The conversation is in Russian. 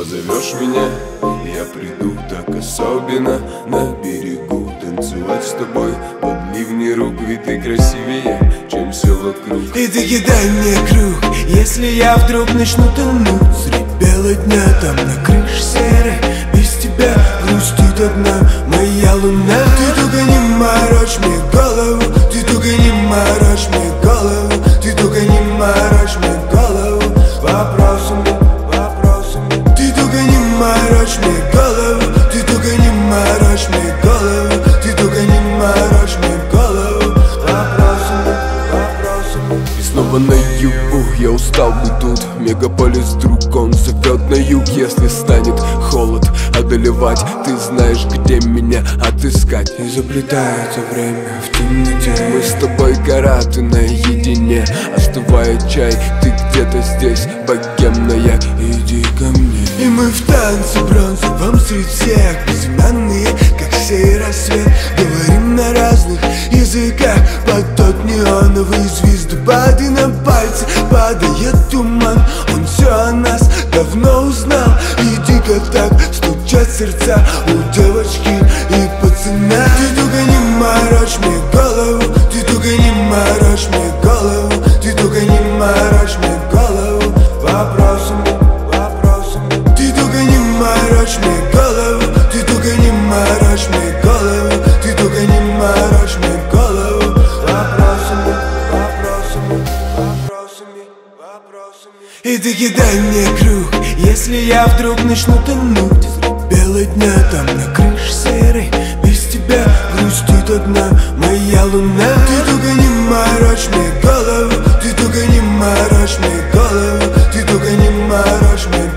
Позовешь меня, я приду так особенно на берегу танцевать с тобой под ливни рук, ведь ты красивее, чем все вокруг. И ты кидай мне круг, если я вдруг начну тонуть средь бела дня, там на крыше серой без тебя грустит одна моя луна. Ты только не морочь мне голову, ты только не морочь мне голову, ты только не морочь мне голову вопросами. Ты только не морочь мне голову, ты только не морочь мне голову, ты только не морочь мне голову вопросами. И снова на югу, я устал быть тут. Мегаполис друг, он зовет на юг. Если станет холод одолевать, ты знаешь, где меня отыскать. И заплетается время в темноте. Мы с тобой гора, ты наедине. Остывает чай, ты где-то здесь, богемная, иди ко мне. И мы в танце бронзовом среди всех, безымянные, как сей рассвет. Говорим на разных языках под тот неоновый звездопад. И на пальцы падает туман, он все о нас давно узнал. И дико так стучат сердца у девочки и пацана. Ты только не морочь мне голову, ты только не морочь мне голову, ты только не морочь мне голову вопросами. Ты только не морочь мне голову, ты только не морочь мне голову, ты только не морочь мне голову вопросами. И ты кидай мне круг, если я вдруг начну тонуть средь бела дня, там на крыше серой без тебя грустит одна моя луна. Ты только не морочь мне голову, ты только не морочь мне голову, ты только не морочь мне голову.